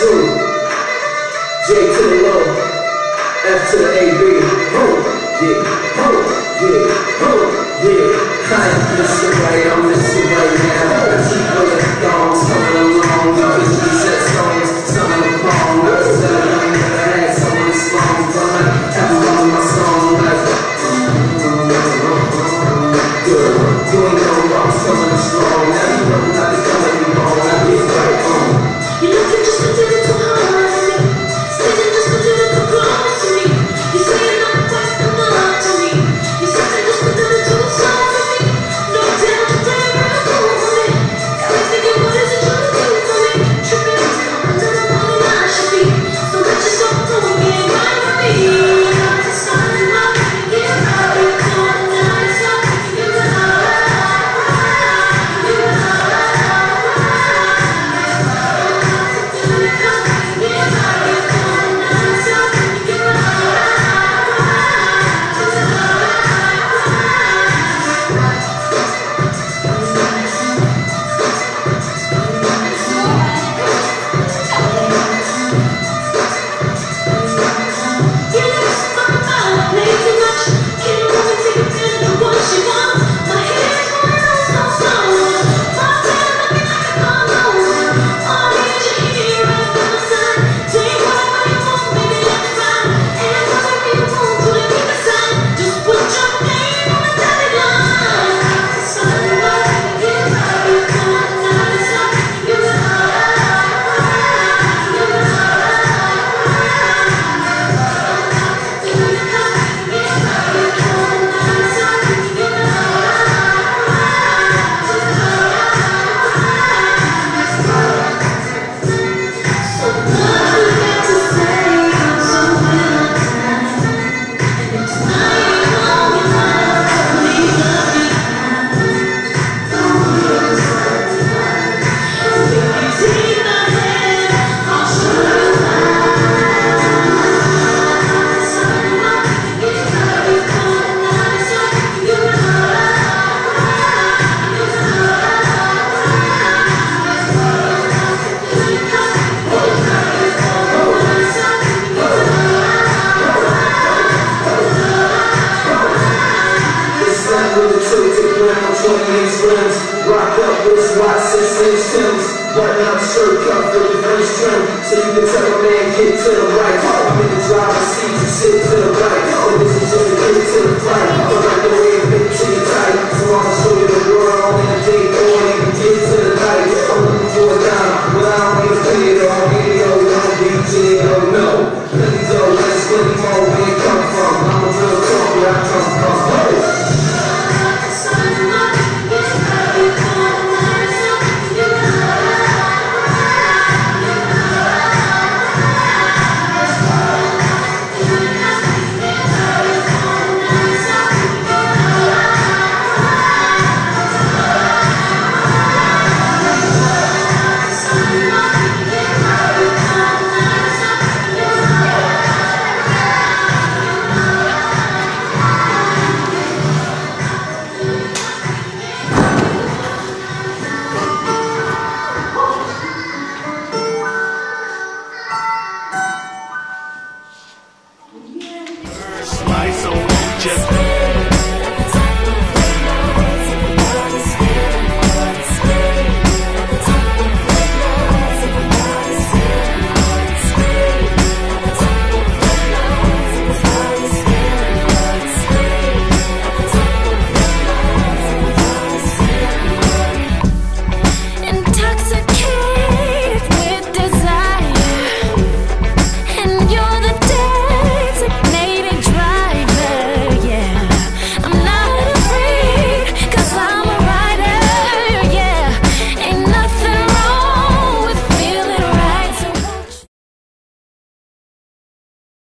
2, J to the low, F to the AB. Yeah. I'm missing right now. I keep looking at thongs coming along. Because we set stones, some of the palm. I said I ain't never had some of the songs. I might have a lot of my songs like good. You ain't know I'm coming strong. Now you know not to come at me wrong. I get right on. You looking just a little too hard for me. Sitting just a little too close to me. You say you're not quite enough to me. You say you're just a little too soft for me. No doubt you're playing real cool for me. Got me thinking, what is it trying to do for me? Tripping, I'm a little more than I should be. So let yourself go and get right with me. I'm just starting up and get right. You're going nice up, you're right. Rock up with watch 6-inch Timbs. Button up shirt cuff with the French trim. So you can tell a man get to the right. I'm in the driver's seat, you sit to the right. So this is just a get to the fight.